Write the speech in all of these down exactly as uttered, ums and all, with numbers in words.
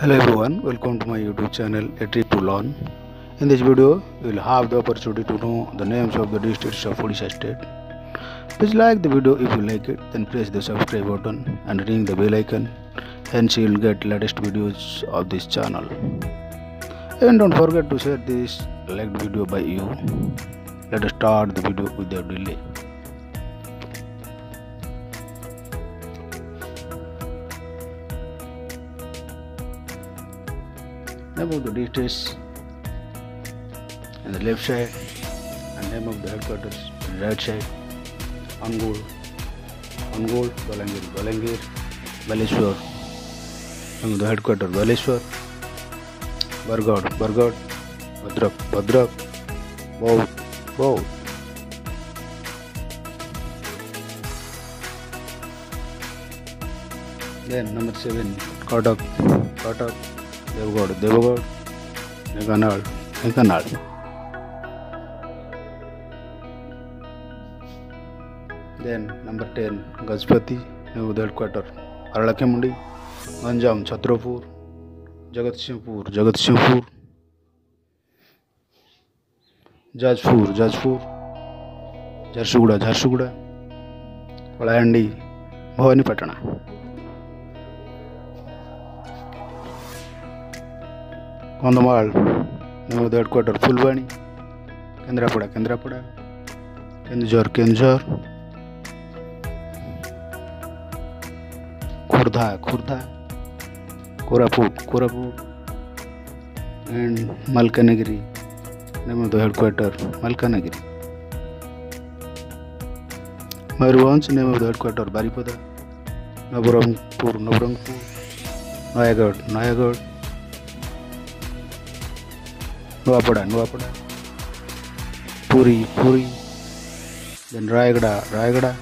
Hello everyone, welcome to my YouTube channel A Trip to Learn. In this video, you will have the opportunity to know the names of the districts of Odisha state. Please like the video if you like it, then press the subscribe button and ring the bell icon, hence you will get latest videos of this channel. And don't forget to share this liked video by you. Let us start the video without delay. Name of the districts on the left side and name of the headquarters on the right side. Angul, Angul, Balangir, Balangir, Baleshwar. Name of the headquarters Baleshwar. Bargad, Bargad, Bhadrak, Bhadrak, Baud, Baud. Then number seven, Katak, Katak. Devagad, Devagad, Nekanal, Nekanal. Then number ten, Gajpati, name of the headquarters, Aralakemundi, Ganjam, Chhatrapur, Jagatsinghpur, Jagatsinghpur, Jajpur, Jajpur, Jharsuguda, Jharsuguda, Kalayandi, Bhawanipatna. Kandhamal, name of the headquarters Fulbani, Kendrapada, Kendrapada, Kendujhar, Kendujhar, Khurdha, Khurdha, Koraput, Koraput, and Malkanagiri, name of the headquarters Malkanagiri. Mayurbhanj, name of the headquarters Baripada, Nabarangpur, Nabarangpur, Nayagad, Nayagad, Nuapada, Nuapada, Puri, Puri, then Rayagada, Rayagada,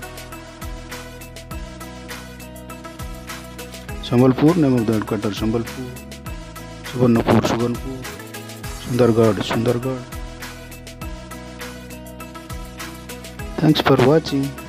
Sambalpur, name of the headquarters Sambalpur, Subarnapur, Subarnapur, Sundargarh, Sundargarh. Thanks for watching.